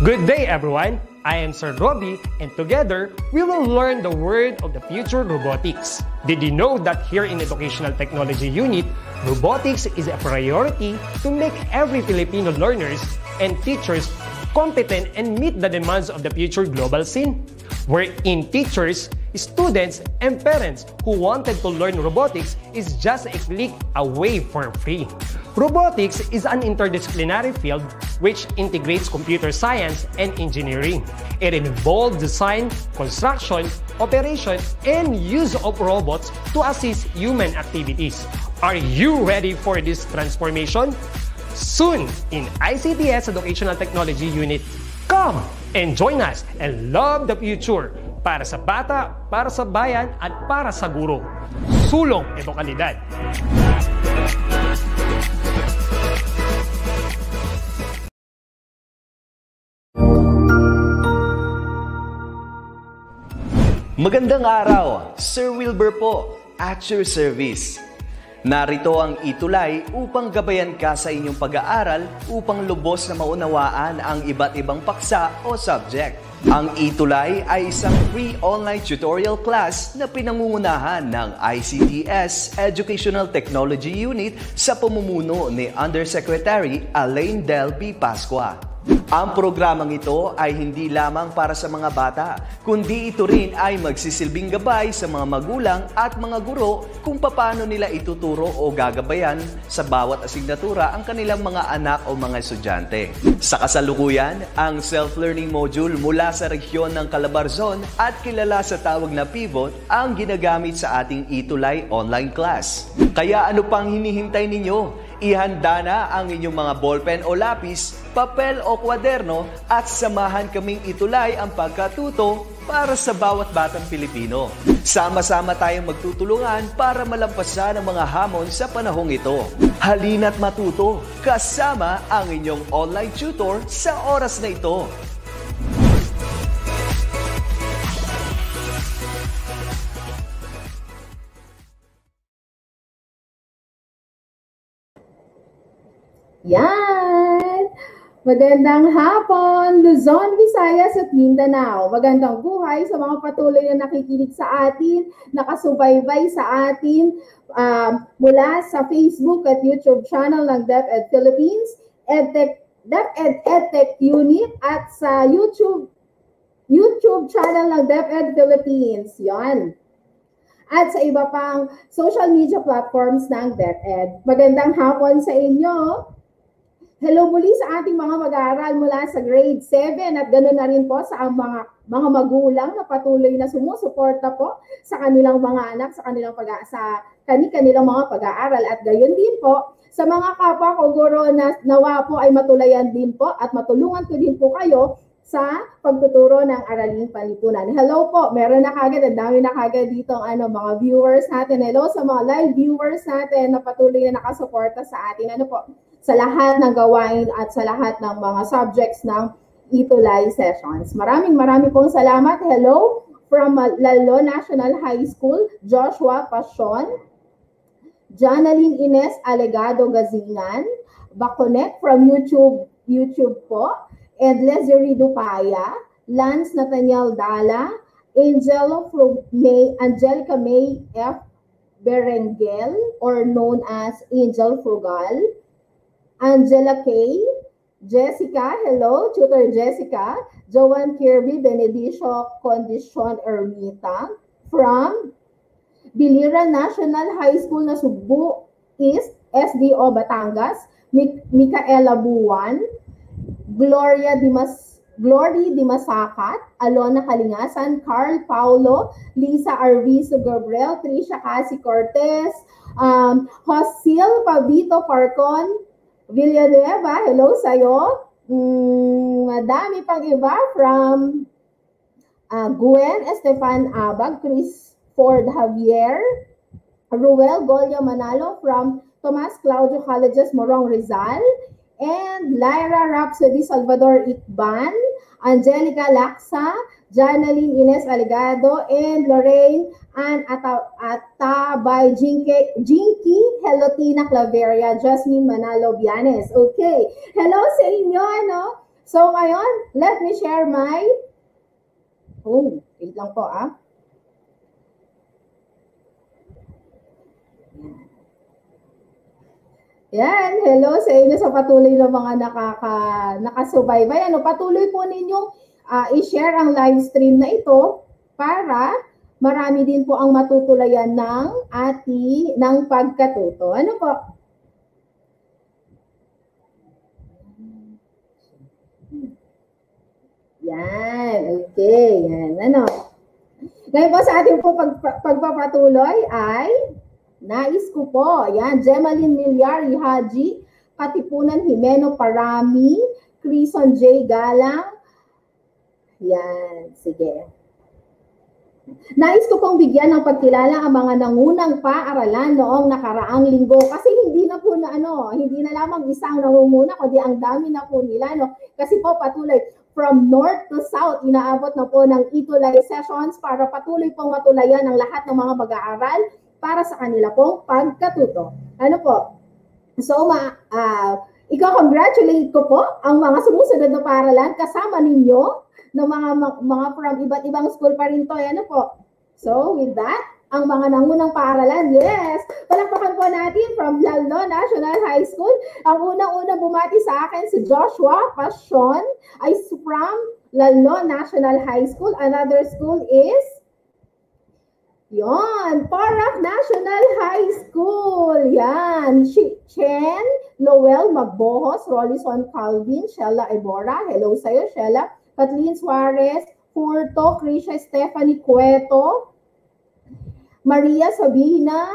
Good day, everyone. I am Sir Robbie, and together, we will learn the word of the future, robotics. Did you know that here in Educational Technology Unit, robotics is a priority to make every Filipino learners and teachers competent and meet the demands of the future global scene? Wherein teachers, students, and parents who wanted to learn robotics is just a click away for free. Robotics is an interdisciplinary field which integrates computer science and engineering. It involves design, construction, operation, and use of robots to assist human activities. Are you ready for this transformation? Soon in ICTS Educational Technology Unit. Come and join us and love the future para sa bata, para sa bayan, at para sa guro. Sulong Edukalidad. Magandang araw, Sir Wilbur po, at your service. Narito ang itulay upang gabayan ka sa inyong pag-aaral upang lubos na maunawaan ang iba't ibang paksa o subject. Ang itulay ay isang free online tutorial class na pinangungunahan ng ICTS Educational Technology Unit sa pamumuno ni Undersecretary Alain Del P. Pascua. Ang programang ito ay hindi lamang para sa mga bata, kundi ito rin ay magsisilbing gabay sa mga magulang at mga guro kung paano nila ituturo o gagabayan sa bawat asignatura ang kanilang mga anak o mga estudyante. Sa kasalukuyan, ang self-learning module mula sa rehiyon ng Calabarzon at kilala sa tawag na Pivot ang ginagamit sa ating itulay online class. Kaya ano pang hinihintay ninyo? Ihanda na ang inyong mga ballpen o lapis, papel o kwaderno at samahan kaming itulay ang pagkatuto para sa bawat batang Pilipino. Sama-sama tayong magtutulungan para malampasan ang mga hamon sa panahong ito. Halina't matuto kasama ang inyong online tutor sa oras na ito. Yan! Magandang hapon, Luzon, Visayas at Mindanao. Magandang buhay sa mga patuloy na nakikinig sa atin, nakasubaybay sa atin mula sa Facebook at YouTube channel ng DepEd Philippines, DepEd EdTech Unit at sa YouTube channel ng DepEd Philippines. Yan. At sa iba pang social media platforms ng DepEd. Magandang hapon sa inyo. Hello muli sa ating mga mag-aaral mula sa grade 7 at ganoon na rin po sa mga magulang na patuloy na sumusuporta po sa kanilang mga anak, sa kanilang kanilang mga pag-aaral at gayon din po sa mga kapwa ko guro na nawa po ay matulayan din po at matulungan ko din po kayo sa pagtuturo ng Araling Panlipunan. Hello po, meron na kagad, ang dami na kagad dito mga viewers natin. Hello sa mga live viewers natin na patuloy na nakasuporta sa atin. Sa lahat ng gawain at sa lahat ng mga subjects ng itulay sessions. Maraming pong salamat. Hello from Lalo National High School, Joshua Pasion, Janaline Ines Alegado Gazingan, Baconet from YouTube po, and Leslie Dupaya, Lance Nathaniel Dala, Angelica May F. Berengel, or known as Angel Frugal, Angela K, Jessica, hello, Tutor Jessica, Joan Kirby Benedicio Condition Ermita, from Biliran National High School na Subo East, SDO Batangas, Micaela Buwan, Glory Dimasakat, Alona Kalingasan, Carl Paulo, Lisa Arvizo Gabriel, Tricia Casi Cortez, Josil Pabito Parcon, Villanueva, hello sa'yo. Madami pang iba from Gwen Estefan Abag, Chris Ford Javier, Ruel Golyo Manalo from Tomas Claudio Colleges, Morong Rizal, and Lyra Rhapsody Salvador Ikban, Angelica Laksa, Janaline Ines Alegado, and Lorraine Ann Atabay Jinky, Hello Tina Claveria, Jasmine Manalo Bianes. Okay, hello sa inyo, So ngayon, let me share my... Oh, wait lang po Yan, hello sa inyo sa patuloy ng mga nakasubaybay. Patuloy po ninyong i-share ang live stream na ito para marami din po ang matutulayan ng pagkatuto. Ano po? Yan, okay. Yan, Ngayon po sa ating po pagpapatuloy ay nais ko po, yan, Gemaline Milyari Haji, Katipunan Jimeno Parami, Crison J. Galang. Yan, sige. Nais ko pong bigyan ng pagkilala ang mga nangunang paaralan noong nakaraang linggo kasi hindi na lamang isang nangunguna kundi ang dami na po nila kasi po patuloy from north to south inaabot na po ng Itulay sessions para patuloy pong matulayan ang lahat ng mga mag-aaral para sa kanila pong pagkatuto. Ano po? So, congratulate ko po ang mga sumusunod na paaralan kasama ninyo ng mga from iba't ibang school pa rin to. Ano po? So, with that, ang mga nangunang paaralan, yes! Palakpakan po natin from Lalno National High School. Ang unang-unang bumati sa akin si Joshua Passion ay from Lalno National High School. Another school is Parac National High School. Yan. Chen, Noel Magbohos, Rolison Calvin, Shella Ebora. Hello sa'yo, Shella. Kathleen Suarez, Furto, Krisha Stephanie Cueto, Maria Sabina.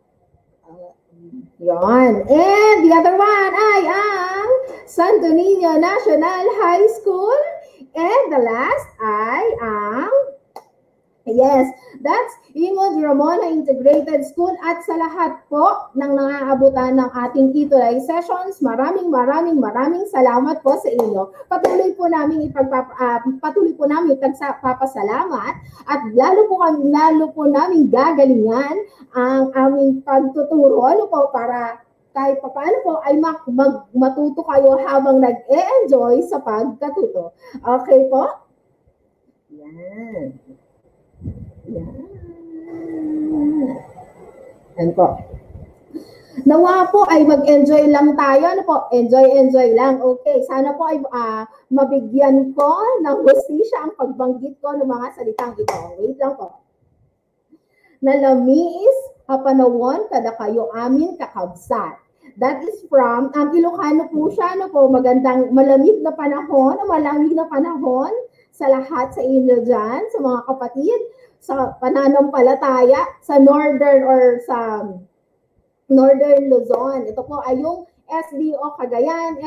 Yan. And the other one ay ang Santo Niño National High School. And the last ay ang that's Ingod Ramona Integrated School. At sa lahat po ng nangaabutan ng ating Itulay sessions, maraming salamat po sa inyo. Patuloy po namin papasalamat at lalo po namin gagalingan ang aming pagtuturo para kahit paano po ay matuto kayo habang nag-e-enjoy sa pagkatuto. Okay po? Yan. Yan po. Nawa po ay mag-enjoy lang tayo. Enjoy lang. Okay, sana po ay mabigyan ko ng hustisya ang pagbanggit ko ng mga salitang ito. Wait lang po. Nalamiis hapanawon kada kayo amin kakabsat. That is from Ilocano po siya. Magandang malamig na panahon sa lahat sa inyo dyan, sa mga kapatid, sa pananampalataya, sa northern or sa northern Luzon. Ito po ay yung SDO Cagayan,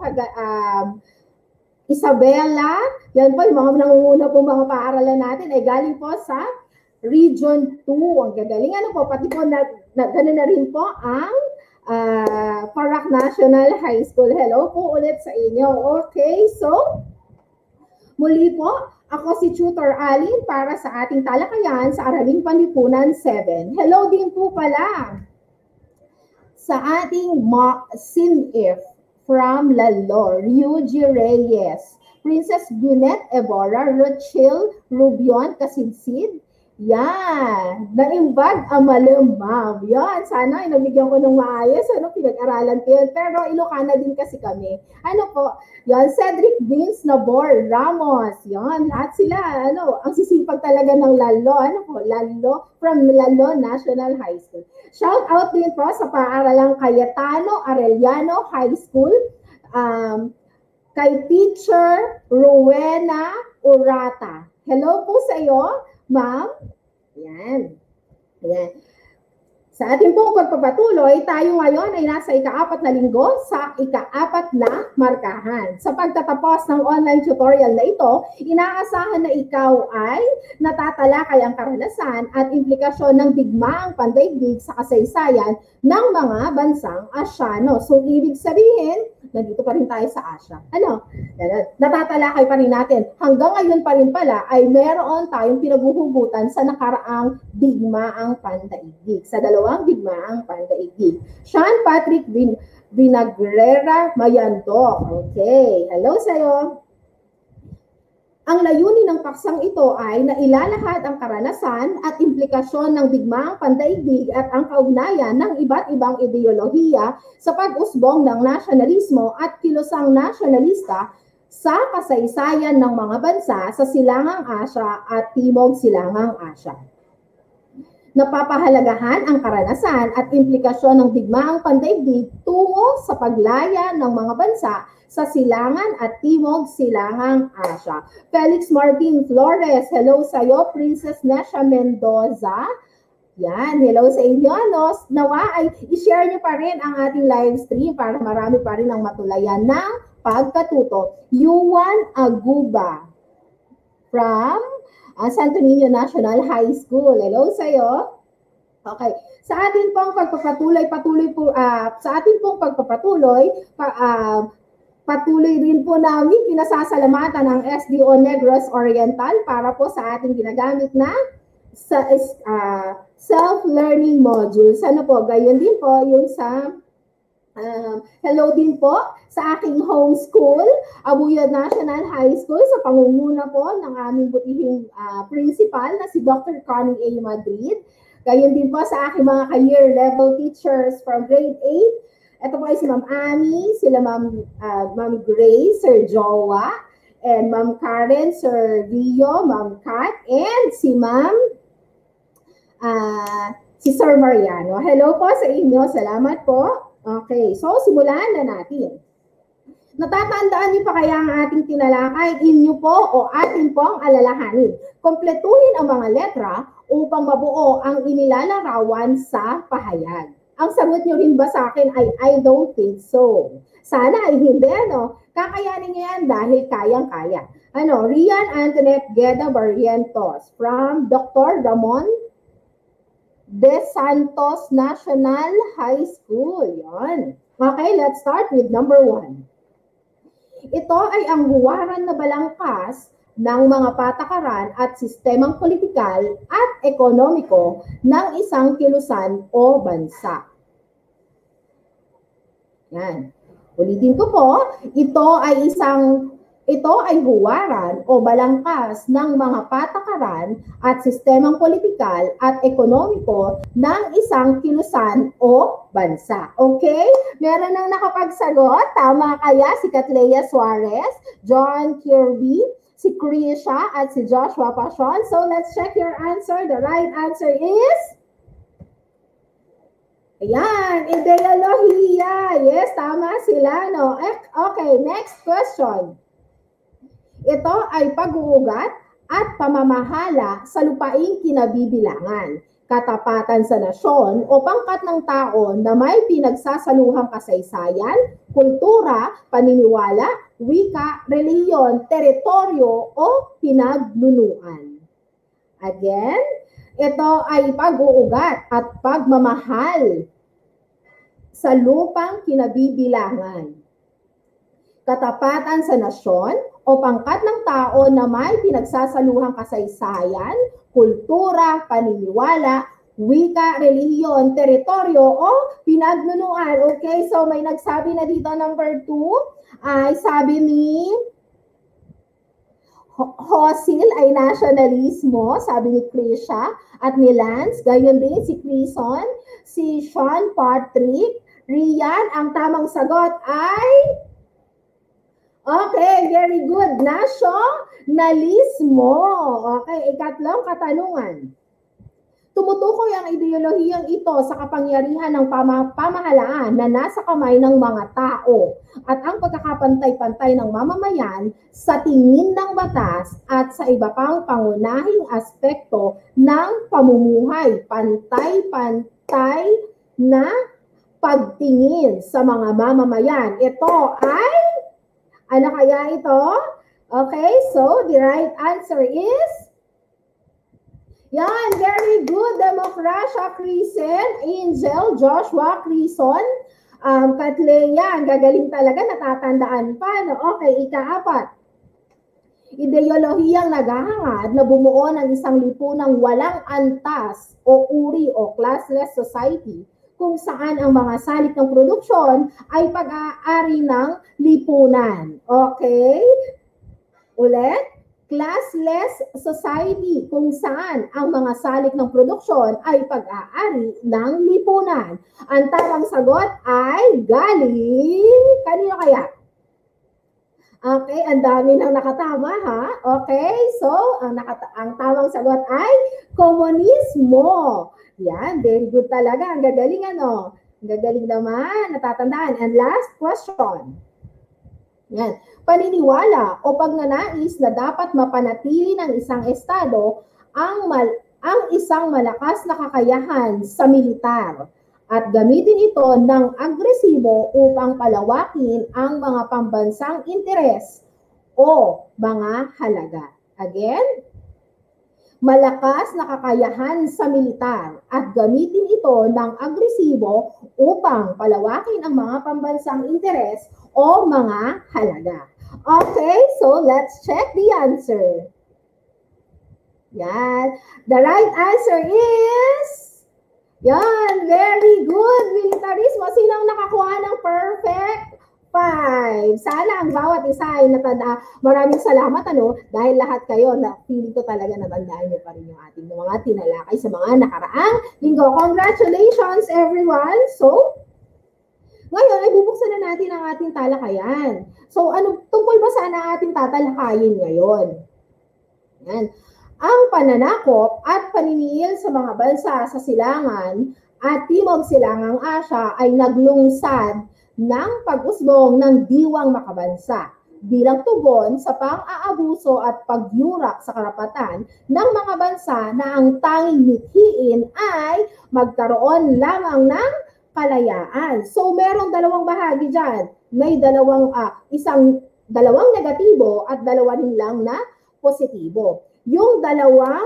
Isabela. Yan po, yung mga nangunguna po mga paaralan natin ay galing po sa Region 2. Ang gagaling. Pati po gano'n na rin po ang Parac National High School. Hello po ulit sa inyo. Okay, so muli po, ako si Tutor Alin para sa ating talakayan sa Araling Panlipunan 7. Hello din po pala sa ating SINIF from Lalor, Ryuji Reyes, Princess Gwyneth Ebora, Rochelle Rubion Kasidsid. Yan, naimbag amalim, ma'am. Yan, sana nabigyan ko ng maayos, pinag-aralan ko yun. Pero Ilocana din kasi kami. Yan, Cedric Vince Nabor Ramos. Yan, lahat sila, ang sisipag talaga ng Lalo. Lalo, from Lalo National High School. Shout out din po sa paaralang Cayetano Arellano High School. Kay Teacher Rowena Urata. Hello po sa iyo, ma'am. Yan. Sa ating pong pagpapatuloy, tayo ngayon ay nasa ika-4 na linggo sa ika-4 na markahan. Sa pagtatapos ng online tutorial na ito, inaasahan na ikaw ay natatalakay ang karanasan at implikasyon ng digmaang pandaigdig sa kasaysayan ng mga bansang Asyano. So, ibig sabihin, nandito pa rin tayo sa Asya. Natatalakay pa rin natin. Hanggang ngayon pa rin pala ay meron tayong pinaghuhugutan sa nakaraang digmaang pandaigdig. Sa dalawang digmaang pandaigdig. Sean Patrick Vinagrera Mayandok. Okay. Hello sa'yo. Ang layunin ng paksang ito ay nailalahad ang karanasan at implikasyon ng digmaang pandaigdig at ang kaugnayan ng iba't ibang ideolohiya sa pag-usbong ng nasyonalismo at kilusang nasyonalista sa kasaysayan ng mga bansa sa Silangang Asya at Timog Silangang Asya. Napapahalagahan ang karanasan at implikasyon ng digmaang pandaigdig tungo sa paglaya ng mga bansa sa Silangan at Timog Silangang Asya. Felix Martin Flores, hello sa iyo. Princess Nesha Mendoza, yan, hello sa inyo. No? Nawa ay i-share niyo pa rin ang ating live stream para marami pa rin ang matulayan ng pagkatuto. Yuan Aguba from Santo Niño National High School. Hello sa iyo. Okay. Sa atin pong pagpapatuloy, patuloy rin po namin pinasasalamatan ang SDO Negros Oriental para po sa ating ginagamit na self-learning modules. Ano po, gayon din po yung sa hello din po sa aking home school, Abuyod National High School, sa pangunguna po ng aming butihing principal na si Dr. Connie A. Madrid. Gayon din po sa aking mga career level teachers from grade 8. Ito po ay si Ma'am Annie, sila Ma'am Grace, Sir Jowa, and Ma'am Karen, Sir Rio, Ma'am Kat, and si Ma'am si Sir Mariano. Hello po sa inyo. Salamat po. Okay, so simulan na natin. Natatandaan niyo pa kaya ang ating tinalakay? Inyo po o atin pong alalahanin. Kompletuhin ang mga letra upang mabuo ang inilalarawan sa pahayag. Ang sagot niyo rin ba sa akin ay I don't think so. Sana ay hindi, ano? Kakayanin niyo yan dahil kayang-kaya. Ano, Rian Antoinette Gueda Barrientos from Dr. Damon De Santos National High School. Yan. Okay, let's start with number 1. Ito ay ang huwaran na balangkas ng mga patakaran at sistemang politikal at ekonomiko ng isang kilusan o bansa. Yan. Ulitin ko po, ito ay huwaran o balangkas ng mga patakaran at sistemang politikal at ekonomiko ng isang kilusan o bansa. Okay? Meron nang nakapagsagot. Tama kaya si Catlea Suarez, John Kirby, si Krisha at si Joshua Pasion. So let's check your answer. The right answer is ayan, ideolohiya. Yes, tama sila, no? Okay, next question. Ito ay pag-uugat at pamamahala sa lupaing kinabibilangan, katapatan sa nasyon o pangkat ng tao na may pinagsasaluhang kasaysayan, kultura, paniniwala, wika, reliyon, teritoryo o pinagnunuan. Again, ito ay pag-uugat at pagmamahal sa lupang kinabibilangan, katapatan sa nasyon o pangkat ng tao na may pinagsasaluhang kasaysayan, kultura, paniniwala, wika, relihiyon, teritoryo o pinagnunuan. Okay, so may nagsabi na dito number 2 ay sabi ni Hosil ay nasyonalismo, sabi ni Krisha at ni Lance, gayon din si Crison, si Sean Patrick, Rian, ang tamang sagot ay okay, very good. Nasyonalismo. Okay, ikatlong katanungan. Tumutukoy ang ideolohiyang ito sa kapangyarihan ng pamahalaan na nasa kamay ng mga tao at ang pagkakapantay-pantay ng mamamayan sa tingin ng batas at sa iba pang pangunahing aspekto ng pamumuhay. Pantay-pantay na pagtingin sa mga mamamayan. Ito ay ano kaya ito? Okay, so the right answer is yan, very good. Demokrasya, Krisen, Angel, Joshua, Crison, Catlea, ang gagaling talaga, natatandaan pa. No? Okay, ika-4. Ideolohiyang naghahangad na bumuo ng isang lipunang walang antas o uri o classless society kung saan ang mga salik ng produksyon ay pag-aari ng lipunan. Okay? Ulit? classless society kung saan ang mga salik ng produksyon ay pag-aari ng lipunan. Ang tamang sagot ay galing, kanino kaya? Okay, ang dami nang nakatama ha. Okay, so ang tamang sagot ay komunismo. Yan, very good talaga. Ang gagaling ano? Ang gagaling naman, natatandaan. And last question. Yan. Paniniwala o pagnanais na dapat mapanatili ng isang estado ang isang malakas na kakayahan sa militar at gamitin ito ng agresibo upang palawakin ang mga pambansang interes o mga halaga. Again, malakas na kakayahan sa militar at gamitin ito ng agresibo upang palawakin ang mga pambansang interes o mga halaga. Okay, so let's check the answer. Yan. The right answer is, yan, very good, militarismo. Sinong nakakuha ng perfect 5? Sana ang bawat isa ay natanda. Maraming salamat, ano, dahil lahat kayo, na feeling ko talaga natandaan niyo pa rin yung ating mga tinalakay sa mga nakaraang linggo. Congratulations, everyone! So, ngayon, ay bubuksan na natin ang ating talakayan. So, tungkol ba saan ang ating tatalakayin ngayon? Yan. Ang pananakop at paniningil sa mga bansa sa silangan at timog silangang Asya ay naglungsad ng pag-usbong ng diwang makabansa bilang tugon sa pang-aabuso at pagyurak sa karapatan ng mga bansa na ang tanging mithiin ay magkaroon lamang ng kalayaan. So, merong dalawang bahagi dyan. May dalawang negatibo at dalawa rin lang na positibo. Yung dalawang,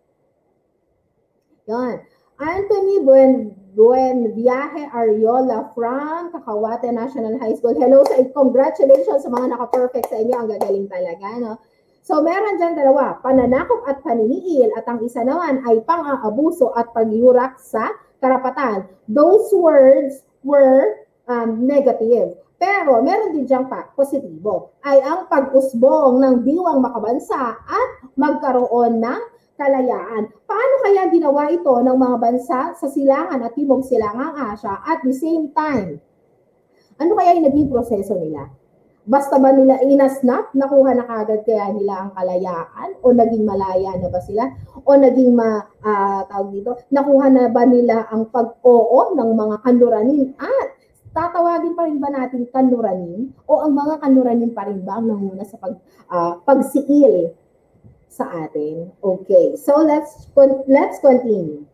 yan, Anthony Buenviaje Ariola from Cacahuate National High School. Hello sa congratulations sa mga naka-perfect sa inyo. Ang gagaling talaga, no? So, meron dyan dalawa, pananakop at paniniil, at ang isa naman ay pang-aabuso at pagyurak sa karapatan. Those words were negative. Pero meron din diyang positibo. Ay ang pag-usbong ng diwang makabansa at magkaroon ng kalayaan. Paano kaya ginawa ito ng mga bansa sa silangan at timog silangang Asya at the same time? Ano kaya yung naging proseso nila? Basta ba nila inasnap, nakuha na kagad kaya nila ang kalayaan? O naging malaya na ba sila? O naging nakuha na ba nila ang pag-oo ng mga kanluranin? At tatawagin pa rin ba natin kanluranin? O ang mga kanluranin pa rin ba ang nanguna sa pagsiil sa atin? Okay, so let's continue.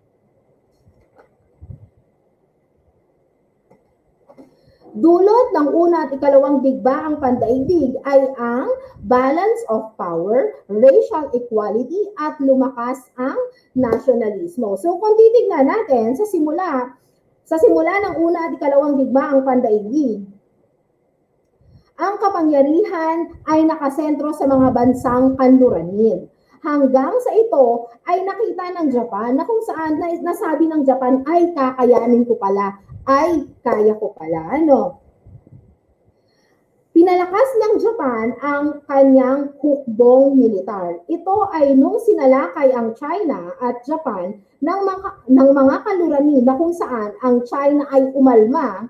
Dulot ng una at ikalawang digbaang pandaigdig ay ang balance of power, racial equality, at lumakas ang nasyonalismo. So kung titignan natin sa simula ng una at ikalawang digbaang pandaigdig, ang kapangyarihan ay nakasentro sa mga bansang kanluranin. Hanggang sa ito ay nakita ng Japan na kung saan nasabi ng Japan ay kakayanin ko pala, ay kaya ko pala, ano? Pinalakas ng Japan ang kanyang hukbong militar. Ito ay nung sinalakay ang China at Japan ng mga kanluranin na kung saan ang China ay umalma,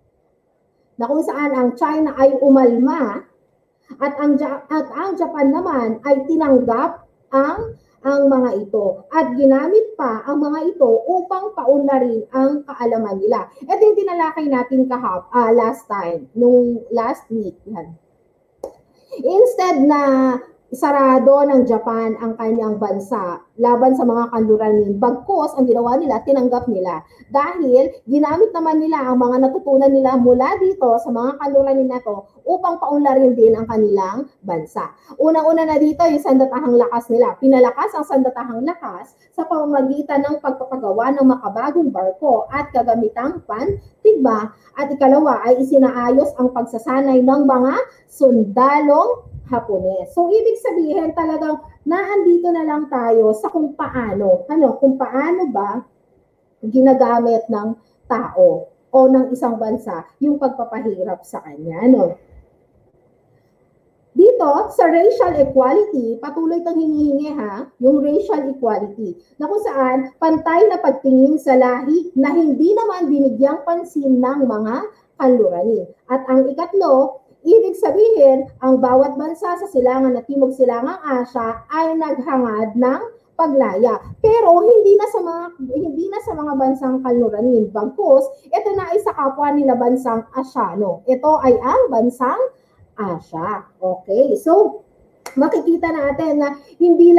at ang Japan naman ay tinanggap ang mga ito at ginamit pa ang mga ito upang paunlarin ang kaalaman nila. Ito yung tinalakay natin last time, nung last week. Yan. Instead na sarado ng Japan ang kanyang bansa laban sa mga kanluranin, bagkos ang ginawa nila, tinanggap nila. Dahil ginamit naman nila ang mga natutunan nila mula dito sa mga kanluranin na to upang paunlarin din ang kanilang bansa. Unang-una na dito yung sandatahang lakas nila. Pinalakas ang sandatahang lakas sa pamamagitan ng pagpapagawa ng makabagong barko at kagamitang pantigba. At ikalawa ay isinaayos ang pagsasanay ng mga sundalong Hapones. So, ibig sabihin talagang naandito na lang tayo sa kung paano ba ginagamit ng tao o ng isang bansa yung pagpapahirap sa kanya. Dito, dito, sa racial equality, patuloy itong hinihingi yung racial equality, na kung saan pantay na pagtingin sa lahi na hindi naman binigyang pansin ng mga kanluranin. At ang ikatlo, ibig sabihin, ang bawat bansa sa silangan at Timog Silangang Asya ay naghangad ng paglaya. Pero hindi na sa mga bansang kanluranin. Bagkus, ito na ay sa kapwa nila bansang Asyano. Ito ay ang bansang Asya. Okay, so makikita natin na hindi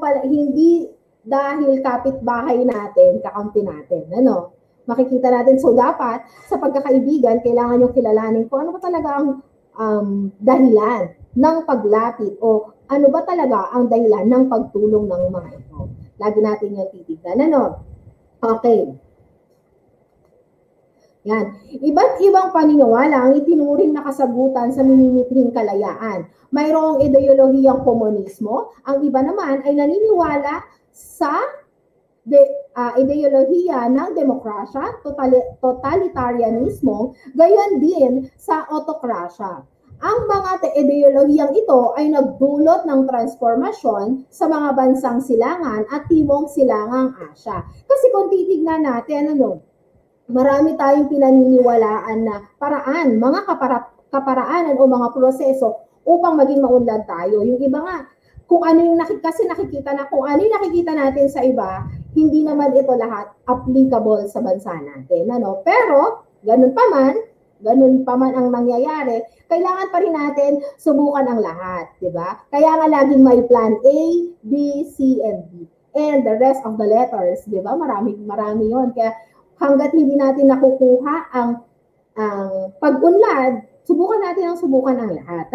dahil kapitbahay natin, kakampi natin. Ano? Makikita natin, so dapat sa pagkakaibigan, kailangan nyo kilalanin kung ano ba talaga ang dahilan ng paglapit o ano ba talaga ang dahilan ng pagtulong ng mga ito. Lagi natin yung titignan. Ano? Okay. Yan. Iba't ibang paniniwala ang itinuring na kasagutan sa minimithing kalayaan. Mayroong ideolohiyang komunismo, ang iba naman ay naniniwala sa ideolohiya ng demokrasya, totalitarianismo, gayon din sa autokrasya. Ang mga ideolohiyang ito ay nagdulot ng transformasyon sa mga bansang silangan at Timog Silangang Asya. Kasi kung titignan natin, marami tayong pinaniniwalaan na paraan, mga kaparaanan o mga proseso upang maging maunlad tayo. Yung iba nga, kung ano yung nakikita natin sa iba, hindi naman ito lahat applicable sa bansa natin. Pero, ganun pa man ang nangyayari, kailangan pa rin natin subukan ang lahat, di ba? Kaya nga laging may plan A, B, C, and D. And the rest of the letters, di ba? Marami yun. Kaya hanggat hindi natin nakukuha ang pag-unlad, subukan natin ang lahat.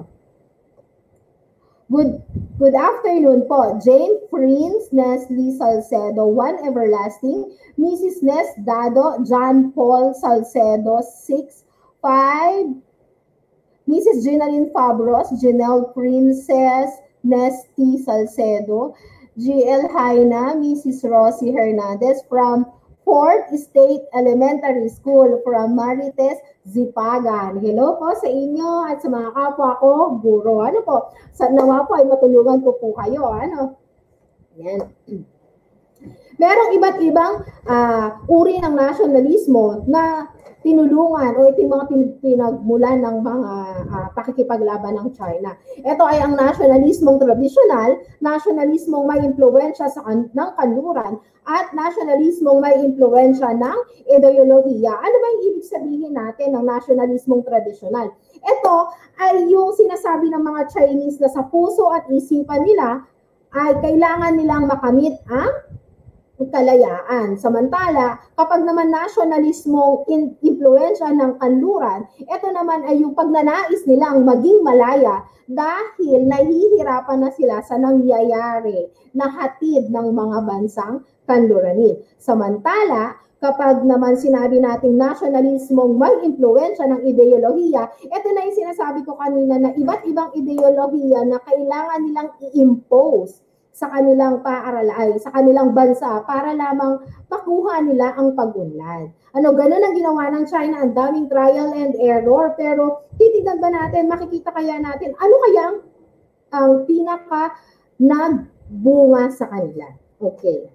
Good afternoon po. Jane Prince Nestle Salcedo, One Everlasting, Mrs. Nes Dado, John Paul Salcedo, 6'5", Mrs. Ginaline Fabros, Janelle Princess Nesty Salcedo, GL Haina, Mrs. Rosie Hernandez from 4th State Elementary School from Marites, Zipagan. Hello po sa inyo at sa mga kapwa ko, guro. Sa nawa po ay matulungan ko po kayo. Yan. Merong iba't ibang uri ng nasyonalismo na tinulungan o itong mga pinagmulan ng mga pakikipaglaban ng China. Ito ay ang nasyonalismong tradisyonal, nasyonalismong may impluwensya ng kanluran, at nasyonalismong may impluwensya ng ideolohiya. Ano ba yung ibig sabihin natin ng nasyonalismong tradisyonal? Ito ay yung sinasabi ng mga Chinese na sa puso at isipan nila ay kailangan nilang makamit ang kalayaan. Samantala, kapag naman nasyonalismong impluwensya ng kanluran, ito naman ay yung pagnanais nilang maging malaya dahil nahihirapan na sila sa nangyayari na hatid ng mga bansang kanluranin. Samantala, kapag naman sinabi nating nasyonalismong may impluwensya ng ideolohiya, ito na yung sinasabi ko kanina na iba't ibang ideolohiya na kailangan nilang i-impose sa kanilang paaralan, sa kanilang bansa para lamang makuha nila ang pag-unlad. Ganun ang ginawa ng China, ang daming trial and error, pero titignan ba natin, makikita kaya natin, ano kaya ang pinaka nagbunga sa kanila? Okay.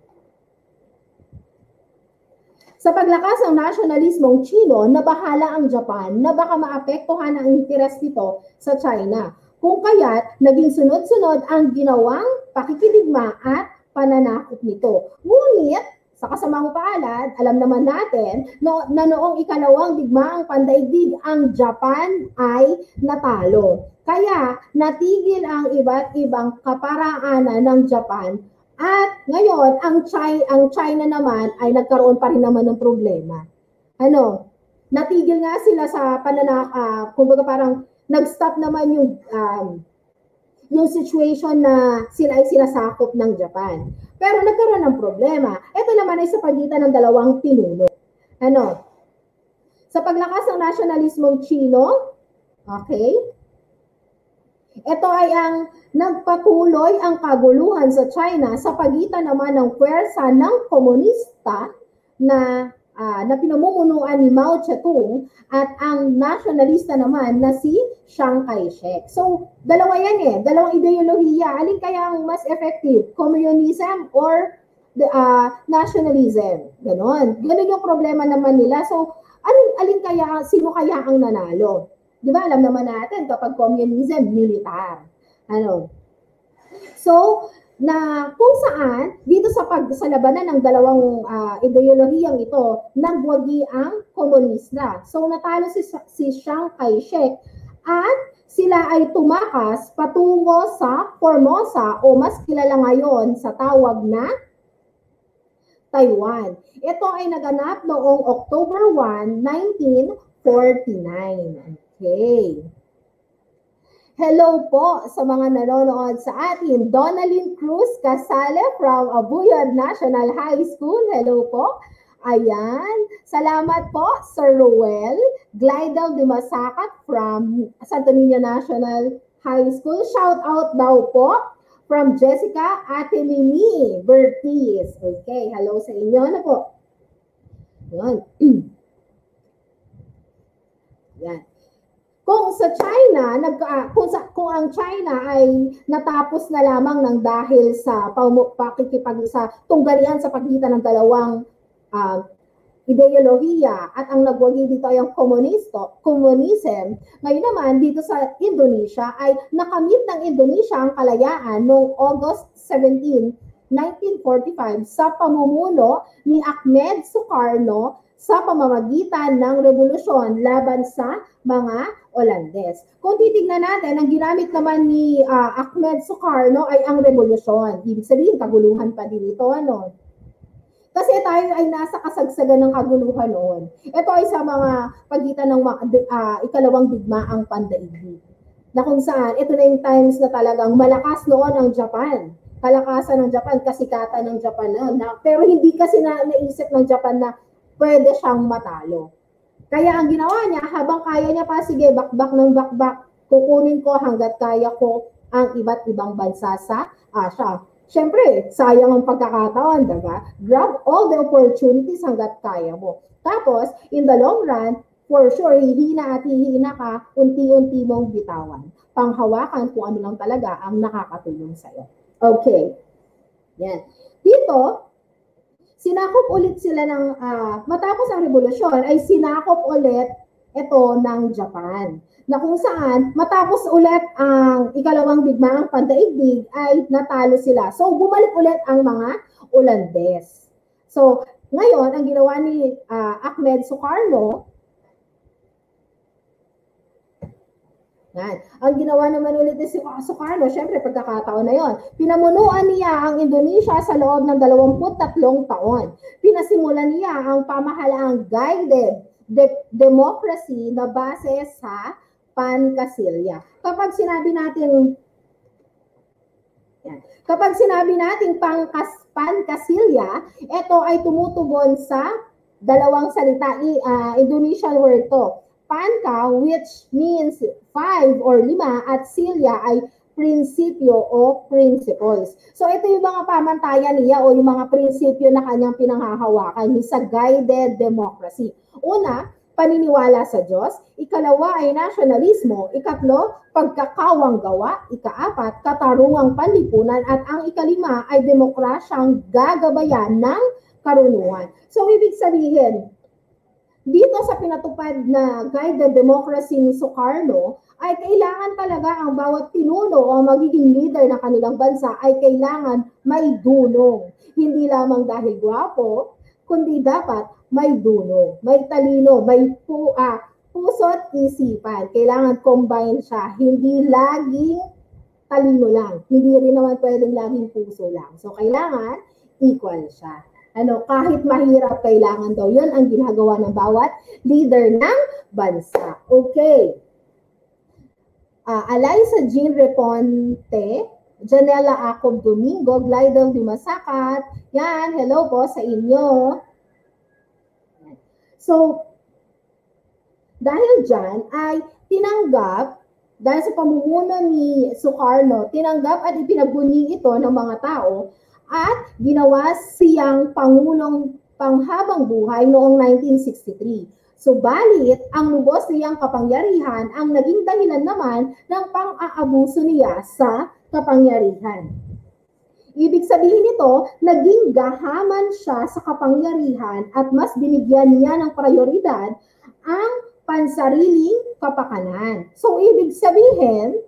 Sa paglakas ng nasyonalismong Chino, nabahala ang Japan na baka maapektuhan ang interes nito sa China. Kung kaya't naging sunod-sunod ang ginawang pakikidigma at pananakot nito. Ngunit, sa kasamang palad, alam naman natin na noong ikalawang digmaang pandaigdig, ang Japan ay natalo. Kaya natigil ang iba't ibang kaparaanan ng Japan. At ngayon, ang China naman ay nagkaroon pa rin naman ng problema. Natigil nga sila sa kumbaga parang nag-stop naman yung situation na sila ay sinasakop ng Japan. Pero nagkaroon ng problema. Ito naman ay sa pagitan ng dalawang pinuno. Sa paglakas ng nasyonalismong Chino, okay, ito ay ang nagpatuloy ang kaguluhan sa China sa pagitan naman ng pwersa ng komunista na na pinamumunuan ni Mao Zedong at ang nationalista naman na si Chiang Kai-shek. So, dalawa yan eh, dalawang ideolohiya. Alin kaya ang mas effective? Communism or nationalism? Ganon. Ganon yung problema naman nila. So, alin kaya, sino kaya ang nanalo? Di ba, alam naman natin kapag communism, militar. So, na kung saan dito sa labanan ng dalawang ideolohiyang ito, nagwagi ang komunista. So natalo si Chiang Kai-shek at sila ay tumakas patungo sa Formosa o mas kilala ngayon sa tawag na Taiwan. Ito ay naganap noong October 1, 1949. Okay. Hello po sa mga nanonood sa atin. Donalyn Cruz Casale from Abuyod National High School. Hello po. Ayan. Salamat po, Sir Ruel. Glidel de Masacat from Santo Niño National High School. Shout out daw po from Jessica Ate Mimi Bertiz. Okay. Hello sa inyo. Ano po? Yan. Yan. Kung sa China, kung ang China ay natapos na lamang ng dahil sa tunggalian sa pagitan ng dalawang ideolohiya at ang nagwagi dito ay ang communism, ngayon naman dito sa Indonesia ay nakamit ng Indonesia ang kalayaan noong August 17, 1945 sa pamumuno ni Ahmed Sukarno sa pamamagitan ng revolusyon laban sa mga Olandes. Kung titignan natin, ang ginamit naman ni Ahmed Sukarno ay ang revolusyon. Ibig sabihin, kaguluhan pa din ito, ano? Kasi tayo ay nasa kasagsagan ng kaguluhan noon. Ito ay sa mga pagitan ng ikalawang digmaang pandaigdig. Na kung saan, ito na yung times na talagang malakas noon ang Japan. Kalakasan ng Japan, kasikatan ng Japan na. Pero hindi kasi naisip ng Japan na pwede siyang matalo. Kaya ang ginawa niya, habang kaya niya pa, sige, bakbak ng bakbak, kukunin ko hanggat kaya ko ang iba't ibang bansa sa Asia. Siyempre, sayang ang pagkakataon, diba? Grab all the opportunities hanggat kaya mo. Tapos, in the long run, for sure, hihina at hihina ka, unti-unti mong bitawan. Panghawakan kung ano lang talaga ang nakakatulong sa'yo. Okay. Yan. Dito, sinakop ulit sila ng, matapos ang revolusyon, ay sinakop ulit ito ng Japan. Na kung saan, matapos ulit ang ikalawang digmaang pandaigdig, ay natalo sila. So, bumalik ulit ang mga Olandes. So, ngayon, ang ginawa ni Ahmed Sukarno, yan. Ang ginawa naman ulit ni Sukarno, syempre pagkakataon na yon. Pinamunuan niya ang Indonesia sa loob ng 23 taon. Pinasimulan niya ang pamahalaang guided democracy na base sa Pancasilya. Kapag sinabi natin Pancasilya, ito ay tumutugon sa dalawang salita, Indonesian word to. Panca, which means 5 or 5, at silya ay prinsipyo o principles. So ito yung mga pamantayan niya o yung mga prinsipyo na kanyang pinanghahawakan sa guided democracy. Una, paniniwala sa Diyos. Ikalawa ay nasyonalismo. Ikatlo, pagkakawang gawa. Ikaapat, katarungang panlipunan. At ang ikalima ay demokrasyang gagabayan ng karunungan. So ibig sabihin, dito sa pinatupad na guided democracy ni Sukarno, ay kailangan talaga ang bawat pinuno o magiging leader ng kanilang bansa ay kailangan may dunong. Hindi lamang dahil gwapo, kundi dapat may dunong, may talino, may puso't isipan. Kailangan combine siya, hindi laging talino lang. Hindi rin naman pwedeng laging puso lang. So kailangan equal siya. Kahit mahirap, kailangan daw yun ang ginagawa ng bawat leader ng bansa. Okay. Alaysa Jean Reponte, Janela Acob Domingo, Glidel Dumasacat. Yan, hello po sa inyo. So, dahil dyan ay tinanggap, dahil sa pamumuno ni Sukarno, tinanggap at ipinagbunyi ito ng mga tao at ginawa siyang pangulong panghabang buhay noong 1963. Subalit, ang lubos niyang kapangyarihan ang naging dahilan naman ng pang-aabuso niya sa kapangyarihan. Ibig sabihin nito, naging gahaman siya sa kapangyarihan at mas binigyan niya ng prioridad ang pansariling kapakanan. So, ibig sabihin,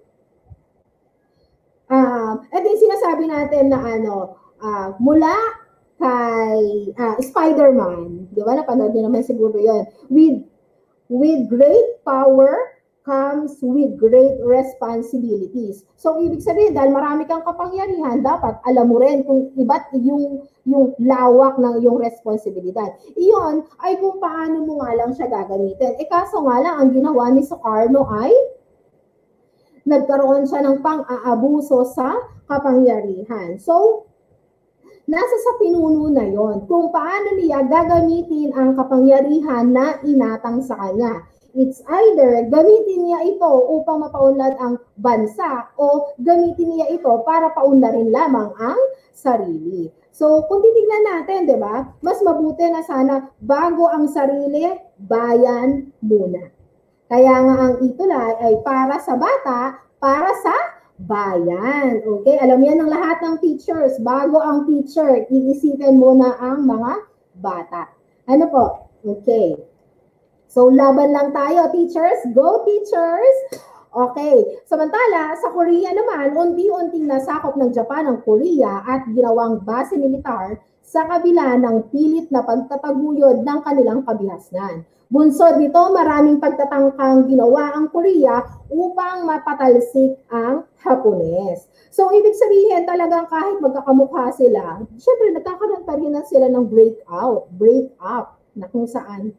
ito yung sinasabi natin na mula kay Spider-Man, di ba? Napanood niyo naman siguro yun. With great power comes with great responsibilities. So, ibig sabihin, dahil marami kang kapangyarihan, dapat alam mo rin kung iba't yung lawak ng iyong responsibilidad. Iyon ay kung paano mo nga lang siya gagamitin. Kaso nga lang, ang ginawa ni Sukarno ay nagkaroon siya ng pang-aabuso sa kapangyarihan. So, nasa sa pinuno na yon kung paano niya gagamitin ang kapangyarihan na inatang sa kanya. It's either gamitin niya ito upang mapaunlad ang bansa o gamitin niya ito para paunlarin lamang ang sarili. So, kung titignan natin, di ba, mas mabuti na sana bago ang sarili, bayan muna. Kaya nga ang itulay ay para sa bata, para sa bayan. Okay? Alam yan ng lahat ng teachers. Bago ang teacher, iisipin muna ang mga bata. Ano po? Okay. So, laban lang tayo, teachers. Go, teachers! Okay. Samantala, sa Korea naman, unti-unting nasakop ng Japan ang Korea at ginawang base militar sa kabila ng pilit na pagtataguyod ng kanilang kabihasnan. Bunsod nito, maraming pagtatangkang ginawa ang Korea upang mapatalsik ang Hapones. So, ibig sabihin talagang kahit magkakamukha sila, syempre nagkakaroon pa rin sila ng break up, na kung saan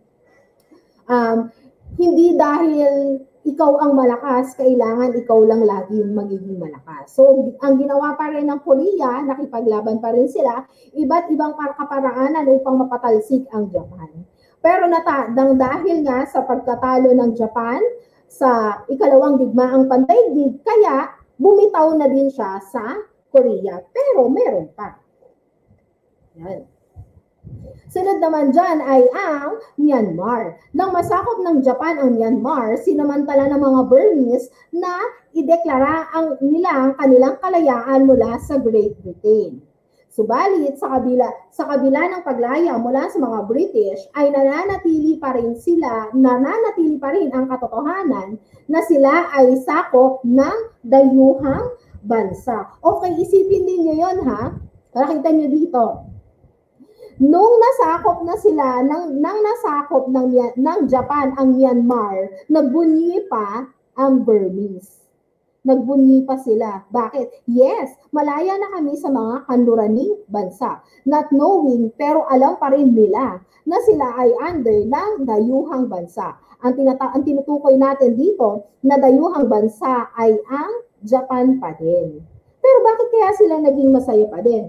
hindi dahil ikaw ang malakas, kailangan ikaw lang lagi yung magiging malakas. So, ang ginawa pa rin ng Korea, nakipaglaban pa rin sila, iba't ibang kaparaanan upang mapatalsik ang Japan. Pero dahil nga sa pagkatalo ng Japan sa ikalawang digmaang pandaigdig, kaya bumitaw na din siya sa Korea. Pero meron pa. Yan. Sunod naman dyan ay ang Myanmar. Nang masakop ng Japan ang Myanmar, sinamantala ng mga Burmese na ideklara nila ang kanilang kalayaan mula sa Great Britain. Subalit, sa kabila ng paglaya mula sa mga British, ay nananatili pa rin ang katotohanan na sila ay sakop ng dayuhang bansa. Okay, isipin ninyo yon ha. Nakita nyo dito. Nung nasakop na sila, nang nasakop ng Japan ang Myanmar, nagbunyi pa ang Burmese. Nagbunyi pa sila. Bakit? Yes, malaya na kami sa mga kanluraning bansa. Not knowing, pero alam pa rin nila na sila ay under ng dayuhang bansa. Ang tinutukoy natin dito na dayuhang bansa ay ang Japan pa din. Pero bakit kaya sila naging masaya pa din?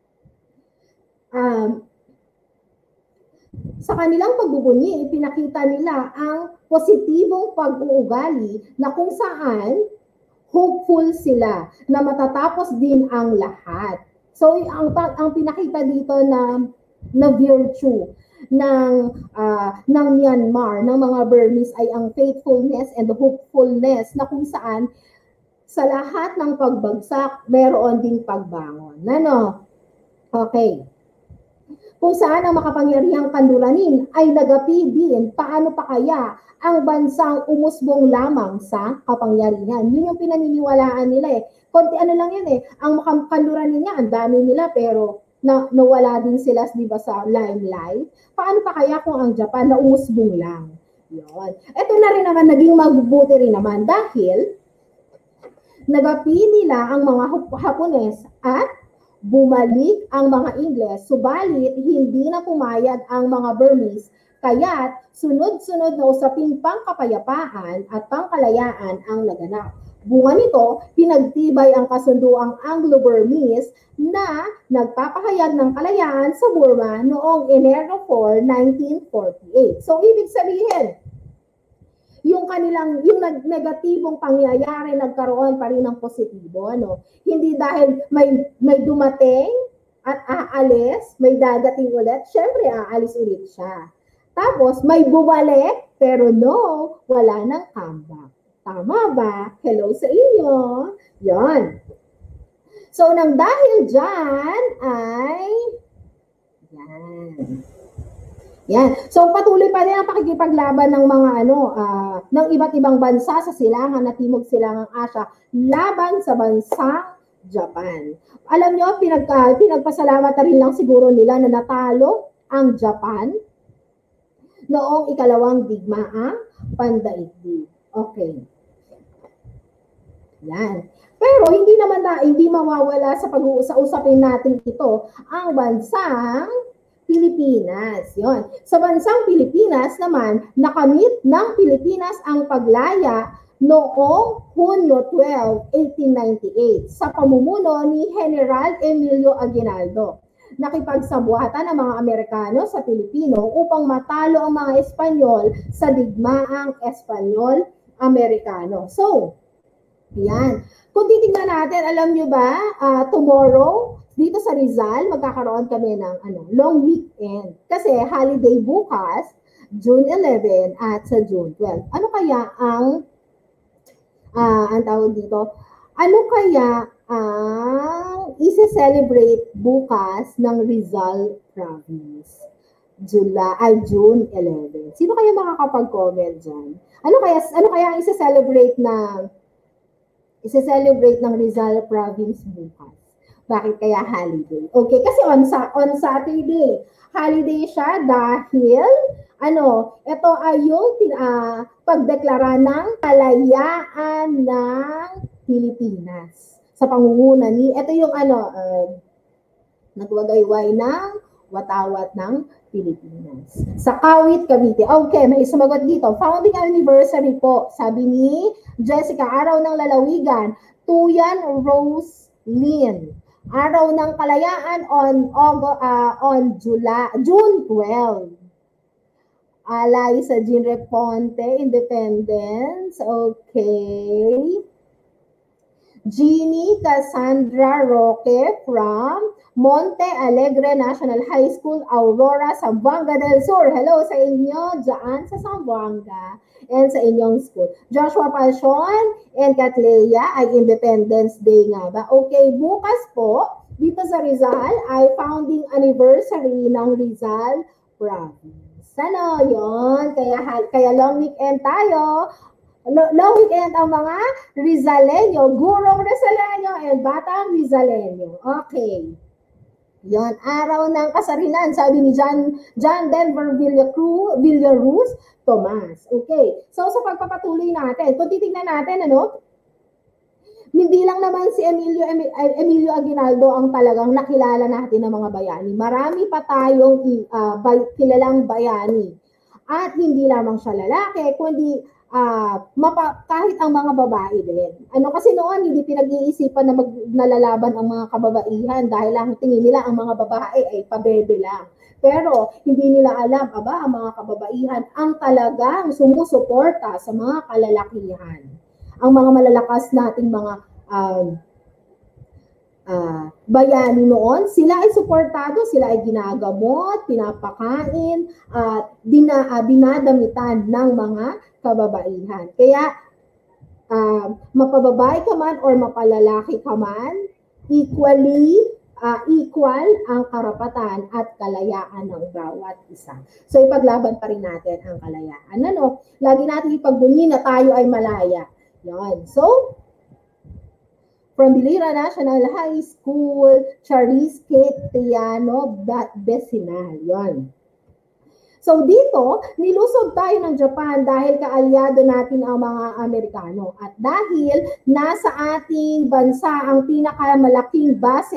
Sa kanilang pagbubunyi, ipinakita nila ang positibong pag-uugali na kung saan hopeful sila na matatapos din ang lahat. So, ang pinakita dito na virtue ng Myanmar, ng mga Burmese ay ang faithfulness and the hopefulness na kung saan sa lahat ng pagbagsak, meron ding pagbangon. Ano? Okay. Kung saan ang makapangyarihang kanluranin ay nagapi din, paano pa kaya ang bansang umusbong lamang sa kapangyarihan? Yun yung pinaniniwalaan nila eh. Konti ano lang yan eh. Ang kanluranin niya, ang dami nila pero nawala din sila, di ba, sa limelight. Paano pa kaya kung ang Japan na umusbong lang? Yun. Ito na rin naman, naging mabubuti rin naman dahil nagapi nila ang mga Hapones at bumalik ang mga Ingles, subalit hindi na pumayag ang mga Burmese, kaya't sunod-sunod na usaping pangkapayapaan at pangkalayaan ang naganap. Bunga nito, pinagtibay ang kasunduang Anglo-Burmese na nagpapahayag ng kalayaan sa Burma noong Enero 4, 1948. So, ibig sabihin, yung negatibong pangyayari nagkaroon pa rin ng positibo, ano? Hindi dahil may dumating at aalis, may dadating ulit, syempre aalis ulit siya. Tapos may bumalik, pero no, wala nang comeback. Tama ba? Hello sa inyo. Yan. So, nang dahil dyan ay yan. Yan. So, patuloy pa rin ang pakikipaglaban ng mga ng iba't ibang bansa sa silangan at timog silangang Asya laban sa bansang Japan. Alam nyo, pinagpasalamat na rin lang siguro nila na natalo ang Japan noong ikalawang digmaang pandaigdig. Okay. Yan. Pero hindi mawawala sa pag-uusapin natin ito ang bansang Pilipinas. Yon. Sa bansang Pilipinas naman, nakamit ng Pilipinas ang paglaya noong Hunyo 12, 1898 sa pamumuno ni General Emilio Aguinaldo. Nakipagsabuhatan ng mga Amerikano sa Pilipino upang matalo ang mga Espanyol sa digmaang Espanyol-Amerikano. So, yan. Kung titingnan natin, alam nyo ba, tomorrow, dito sa Rizal, magkakaroon kami ng long weekend. Kasi holiday bukas, June 11 at sa June 12. Ano kaya ang tawag dito? Ano kaya ang ise-celebrate bukas ng Rizal Province? June 11. Sino kaya makakapag-comment dyan? Ano kaya ang ise-celebrate ng Rizal Province bukas? Bakit kaya holiday? Okay, kasi on Saturday, holiday siya dahil ito ay yung pagdeklara ng kalayaan ng Pilipinas. Sa pangunguna ito yung nagwagayway ng watawat ng Pilipinas. Sa Kawit, Cavite. Okay, may sumagot dito. Founding anniversary po, sabi ni Jessica, araw ng lalawigan, Tuyan Rose Lynn. Araw ng kalayaan on June 12. Alay sa Jean Reponte, Independence. Okay. Jeannie Cassandra Roque from Monte Alegre National High School, Aurora, Zamboanga del Sur. Hello sa inyo dyan sa Zamboanga and sa inyong school. Joshua Passion and Catleya ay Independence Day nga ba? Okay, bukas po dito sa Rizal ay founding anniversary ng Rizal Province. Ano yun? Kaya long weekend tayo. Long weekend ang mga Rizaleño, gurong Rizaleño and batang Rizaleño. Okay. Yon, araw ng kasarilan, sabi ni John Denver Villaruz Tomas. Okay. So sa pagpapatuloy natin, kung titingnan natin, hindi lang naman si Emilio Aguinaldo ang talagang nakilala natin ng mga bayani. Marami pa tayong kilalang bayani. At hindi lamang siya lalaki, kundi kahit ang mga babae din. Kasi noon hindi pinag-iisipan na nalalaban ang mga kababaihan dahil lang tingin nila ang mga babae ay pabebe lang. Pero hindi nila alam, ang mga kababaihan ang talagang sumusuporta sa mga kalalakihan. Ang mga malalakas nating mga bayani noon, sila ay suportado, sila ay ginagamot, pinapakain, at dinadamitan ng mga kababaihan. Kaya, mapababae ka man or mapalalaki ka man, equal ang karapatan at kalayaan ng bawat isa. So, ipaglaban pa rin natin ang kalayaan. Lagi natin ipagbunyi na tayo ay malaya. Yan. So, from Bilira National High School, Charisse Kate Tiano Besinal. Yan. So dito, nilusog tayo ng Japan dahil kaalyado natin ang mga Amerikano. At dahil nasa ating bansa ang pinakamalaking base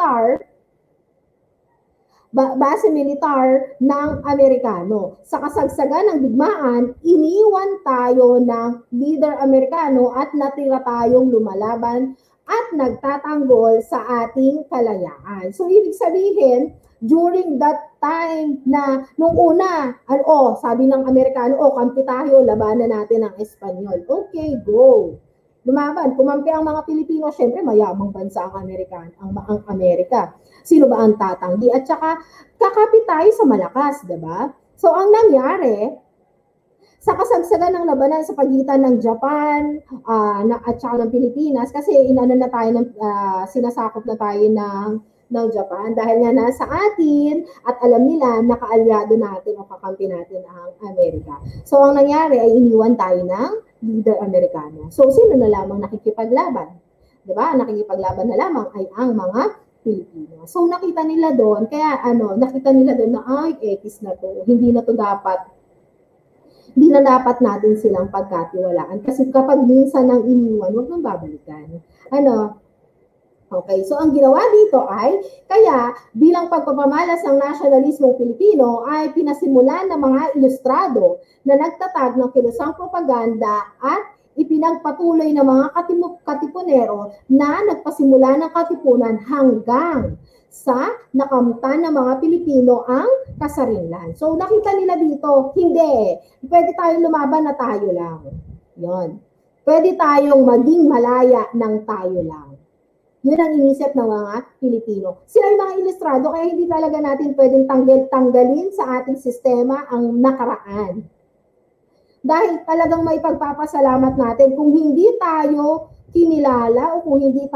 militar ng Amerikano. Sa kasagsagan ng digmaan, iniwan tayo ng leader Amerikano at natira tayong lumalaban at nagtatanggol sa ating kalayaan. So ibig sabihin, during that time na nung una, sabi ng Amerikano, kampi tayo, labanan natin ang Espanyol. Okay, go. lumaban. Kumampi ang mga Pilipino, syempre mayamang bansa ang Amerika. Sino ba ang tatanggi? At saka, kakapit tayo sa malakas, diba? So, ang nangyari, sa kasagsagan ng labanan sa pagitan ng Japan at saka ng Pilipinas, kasi sinasakop na tayo ng Japan dahil nga nasa atin at alam nila nakaalyado natin o kakampi natin ang Amerika. So ang nangyari ay iniwan tayo ng leader Amerikano. So sino na lamang nakikipaglaban? Diba? Nakikipaglaban na lamang ay ang mga Pilipino. So nakita nila doon, nakita nila doon na ay etis na to, hindi na dapat natin silang pagkatiwalaan. Kasi kapag minsan nang iniwan, huwag nang babalikan. Okay, so ang ginawa dito ay, kaya bilang pagpapamalas ng nasyonalismong Pilipino ay pinasimulan ng mga ilustrado na nagtatag ng kilusang propaganda at ipinagpatuloy ng mga katipunero na nagpasimula ng katipunan hanggang sa nakamtan ng mga Pilipino ang kasarinlan. So nakita nila dito, hindi, pwede tayong lumaban na tayo lang. Yon. Pwede tayong maging malaya ng tayo lang. Yun ang inisip ng mga Pilipino. Sila yung mga ilustrado, kaya hindi talaga natin pwedeng tanggalin sa ating sistema ang nakaraan. Dahil talagang may pagpapasalamat natin kung hindi tayo kinilala o kung hindi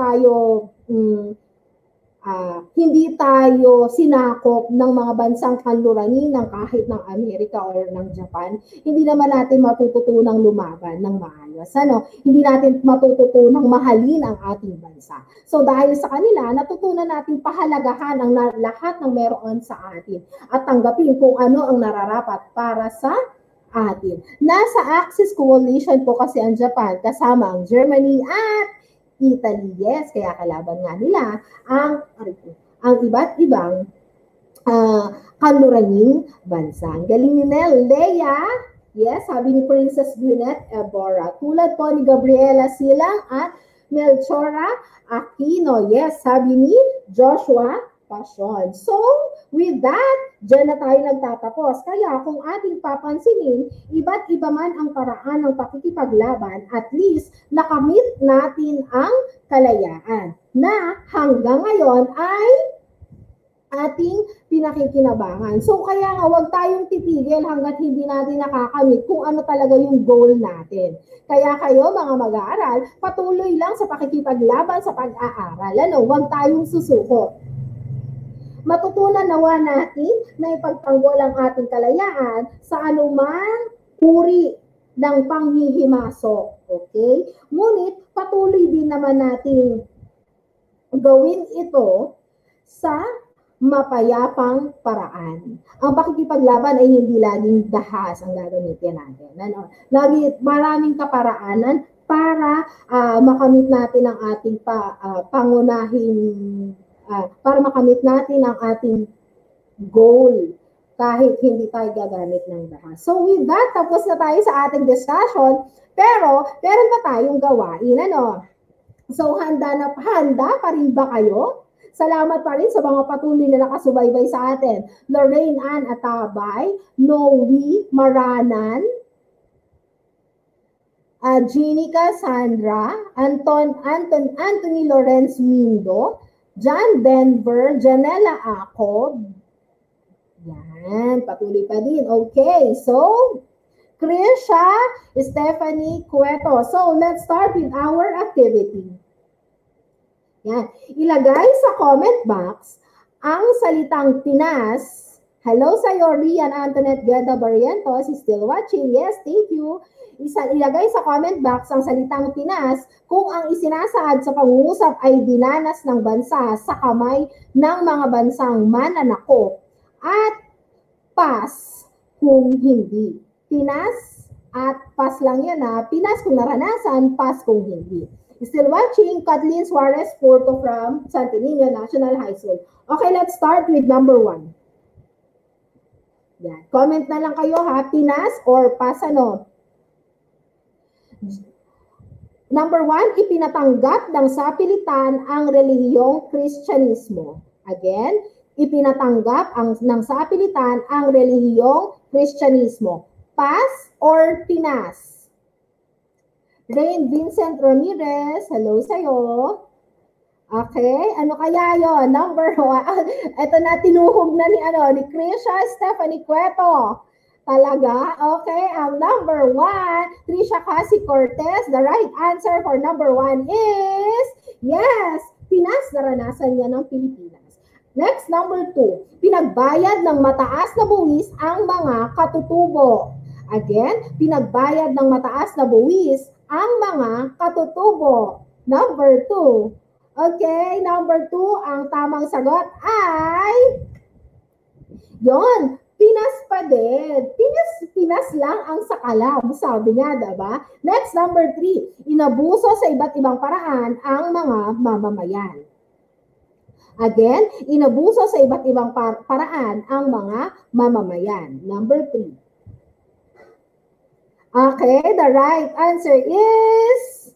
tayo sinakop ng mga bansang kanluranin ng kahit ng Amerika or ng Japan, hindi naman natin matututunang lumaban ng maayos. Hindi natin matututunang mahalin ang ating bansa. So dahil sa kanila, natutunan natin pahalagahan ang lahat ng meron sa atin at tanggapin kung ano ang nararapat para sa atin. Nasa Axis Coalition po kasi ang Japan kasama ang Germany at Italy, yes, kaya kalaban nga nila ang iba't ibang kanluraning bansa. Ang galing ni Nel Lea, yes, sabi ni Princess Brunette Ebora. Tulad po ni Gabriela Silang at Melchora Aquino, yes, sabi ni Joshua Passion. So, with that, dyan na tayo nagtatapos. Kaya kung ating papansinin, iba't iba man ang paraan ng pakikipaglaban, at least nakamit natin ang kalayaan na hanggang ngayon ay ating pinakikinabangan. So kaya nga, huwag tayong titigil hanggat hindi natin nakakamit kung ano talaga yung goal natin. Kaya kayo mga mag-aaral, patuloy lang sa pakikipaglaban sa pag-aaral. Huwag tayong susuko. Matutunan nawa natin na ipagtanggol ang ating kalayaan sa anumang uri ng panghihimasok. Okay? Ngunit patuloy din naman natin gawin ito sa mapayapang paraan. Ang pakikipaglaban ay hindi laging dahas ang gagamitin natin. Lagi maraming kaparaanan para makamit natin ang ating para makamit natin ang ating goal kahit hindi tayo gagamit ng dahas. So with that, tapos na tayo sa ating discussion, pero meron pa tayong gawain. So handa pa rin ba kayo? Salamat pa rin sa mga patuloy na nakasubaybay sa atin. Lorraine Ann Atabay, Noe Maranan, Jenica Sandra, Anthony Lorenz Mindo, John Denver, Janela Acob. Yan, patuloy pa din. Okay, so Krisha Stephanie Cueto. So let's start with our activity. Yan. Ilagay sa comment box ang salitang Pinas. Hello sa'yo, Rian Antoinette Gueda Barrientos is still watching. Yes, thank you. Ilagay sa comment box ang salitang Pinas kung ang isinasaad sa pangungusap ay dinanas ng bansa sa kamay ng mga bansang mananakop at pas kung hindi. Pinas at pas lang yan Pinas kung naranasan, pas kung hindi. Still watching, Kathleen Suarez Porto from Santo Niño National High School. Okay, let's start with number 1. Yan. Comment na lang kayo Pinas or pas Number 1, ipinatanggap ng sapilitan ang relihiyong Kristyanismo. Again, ipinatanggap ng sapilitan ang relihiyong Kristyanismo. Pas or Pinas? Rain Vincent Ramirez, hello sa'yo. Okay, ano kaya yon? Number 1. Ito na, tinuhog na ni Krisha Stephanie Cueto. Talaga? Okay, ang number 1, Trisha Cassie Cortez. The right answer for number 1 is, yes, Pinas. Naranasan niya ng Pilipinas. Next, number 2, pinagbayad ng mataas na buwis ang mga katutubo. Again, pinagbayad ng mataas na buwis ang mga katutubo. Number 2. Okay, number 2, ang tamang sagot ay, yon, Pinas pa din. Pinas lang ang sakalam, sabi niya, diba? Next, number 3, inabuso sa iba't ibang paraan ang mga mamamayan. Again, inabuso sa iba't ibang paraan ang mga mamamayan. Number 3. Okay, the right answer is,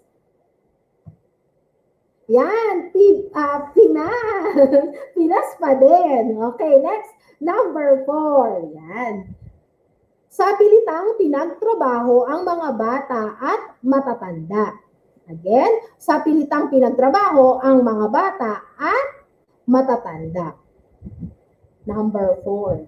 yan, Pinas. Pinas pa din. Okay, next, number 4. Yan. Sa pilitang pinagtrabaho ang mga bata at matatanda. Again, sa pilitang pinagtrabaho ang mga bata at matatanda. Number 4.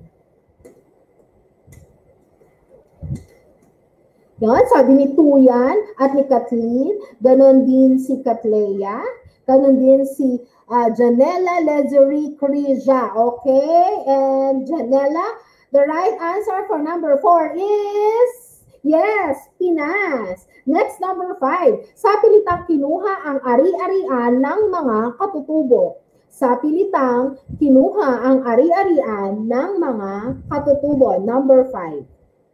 Yan, sabi ni Tuyan at ni Kathleen, ganon din si Katleya, ganon din si Janela Lezery Crija. Okay, and Janela, the right answer for number 4 is, yes, Pinas. Next, number 5, sa pilitang kinuha ang ari-arian ng mga katutubo. Sa pilitang kinuha ang ari-arian ng mga katutubo. Number 5.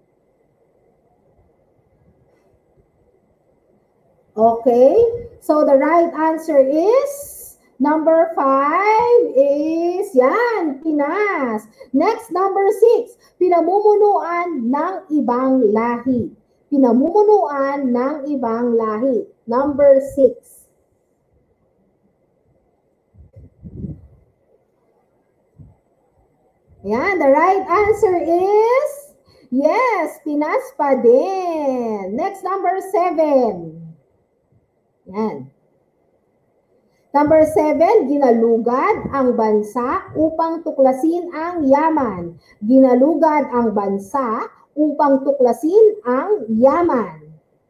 Okay, so the right answer is, number 5 is, yan, Pinas. Next, number 6, pinamumunuan ng ibang lahi. Pinamumunuan ng ibang lahi. Number 6. Yan, the right answer is, yes, Pinas pa din. Next, number 7. Yan. Number 7, ginalugad ang bansa upang tuklasin ang yaman. Ginalugad ang bansa upang tuklasin ang yaman.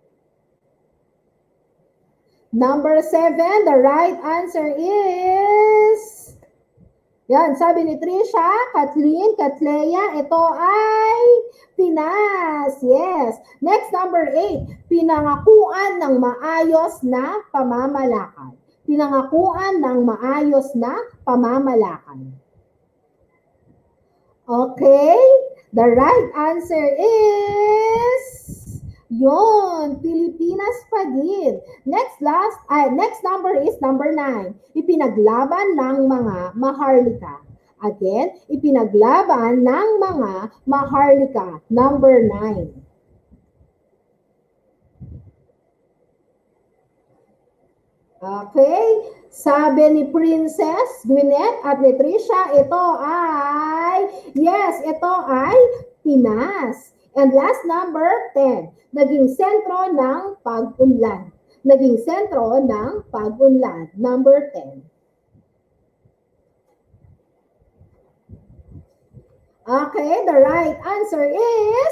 Number 7, the right answer is, yan, sabi ni Trisha, Kathleen, Katleya, ito ay Pinas. Yes. Next, number 8, pinangakuan ng maayos na pamamalakad. Pinangakuan ng maayos na pamamalakad. Okay, the right answer is, yon, Pilipinas pa din. Next number is number 9. Ipinaglaban ng mga maharlika. Again, ipinaglaban ng mga maharlika. Number 9. Okay, sabi ni Princess Gwyneth at ni Trisha, ito ay, yes, ito ay Pinas. And last, number 10, naging sentro ng pag-unlad. Naging sentro ng pag-unlad. Number 10. Okay, the right answer is,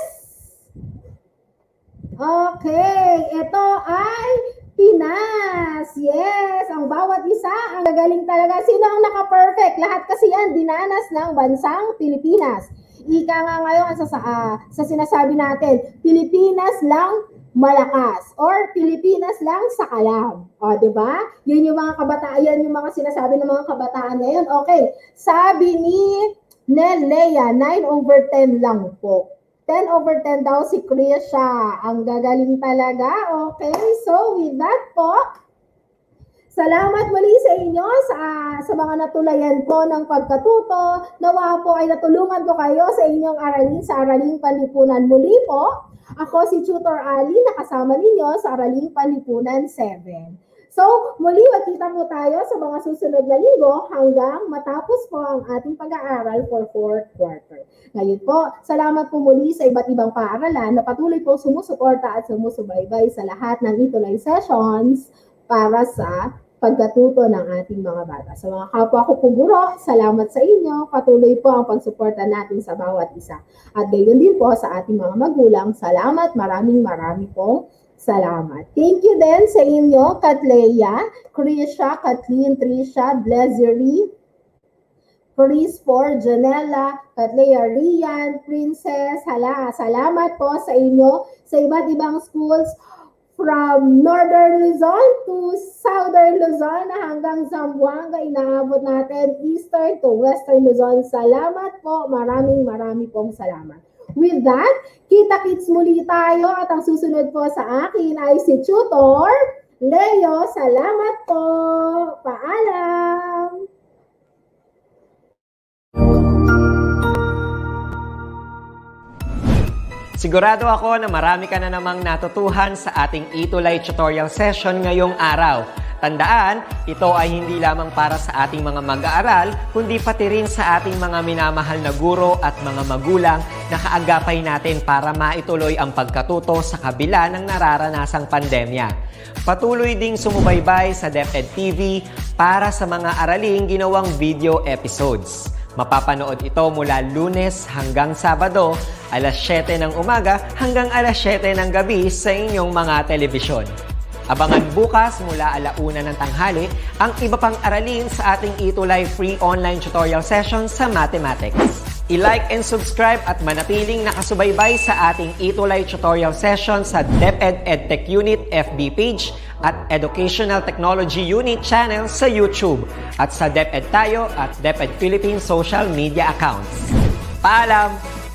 okay, ito ay Pinas. Yes, ang bawat isa, ang gagaling talaga. Sino ang naka-perfect? Lahat kasi yan, dinanas ng bansang Pilipinas. Ika nga ngayon sa sinasabi natin, Pilipinas lang malakas or Pilipinas lang sakalam. O, diba? Yun yung mga kabataan, yan yung mga sinasabi ng mga kabataan ngayon. Okay, sabi ni Nelea, 9/10 lang po. 10/10 daw si Krisha. Ang gagaling talaga. Okay, so with that po, salamat muli sa inyo sa mga natulayan ko ng pagkatuto. Nawa po ay natulungan ko kayo sa inyong aralin sa Araling Panlipunan. Muli po, ako si Tutor Ali, nakasama ninyo sa Araling Panlipunan 7. So, muli magkita po tayo sa mga susunod na linggo hanggang matapos po ang ating pag-aaral for 4th quarter. Ngayon po, salamat po muli sa iba't ibang paaralan na patuloy po sumusuporta at sumusubaybay sa lahat ng Itulay sessions para sa pagkatuto ng ating mga bata. Sa mga kapwa ko po guro, salamat sa inyo. Patuloy po ang pagsuporta natin sa bawat isa. At gayon din po sa ating mga magulang. Salamat, maraming pong salamat. Thank you din sa inyo, Katleya, Krisha, Kathleen, Trisha, Blezery, Chris for Janela, Katleya, Rian, Princess, salamat po sa inyo sa iba't ibang schools from Northern Luzon to Southern Luzon hanggang Zamboanga, inaabot natin Eastern to Western Luzon. Salamat po, maraming pong salamat. With that, kita-kits muli tayo at ang susunod po sa akin ay si Tutor Leo. Salamat po. Paalam. Sigurado ako na marami ka na namang natutuhan sa ating Itulay tutorial session ngayong araw. Tandaan, ito ay hindi lamang para sa ating mga mag-aaral, kundi pati rin sa ating mga minamahal na guro at mga magulang na kaagapay natin para maituloy ang pagkatuto sa kabila ng nararanasang pandemya. Patuloy ding sumubaybay sa DepEd TV para sa mga araling ginawang video episodes. Mapapanood ito mula Lunes hanggang Sabado, alas 7 ng umaga hanggang alas 7 ng gabi sa inyong mga telebisyon. Abangan bukas mula 1:00 ng tanghali ang iba pang aralin sa ating Itulay free online tutorial session sa mathematics. I-like and subscribe at manatiling nakasubaybay sa ating Itulay tutorial session sa DepEd EdTech Unit FB page at Educational Technology Unit channel sa YouTube at sa DepEd Tayo at DepEd Philippines social media accounts. Paalam!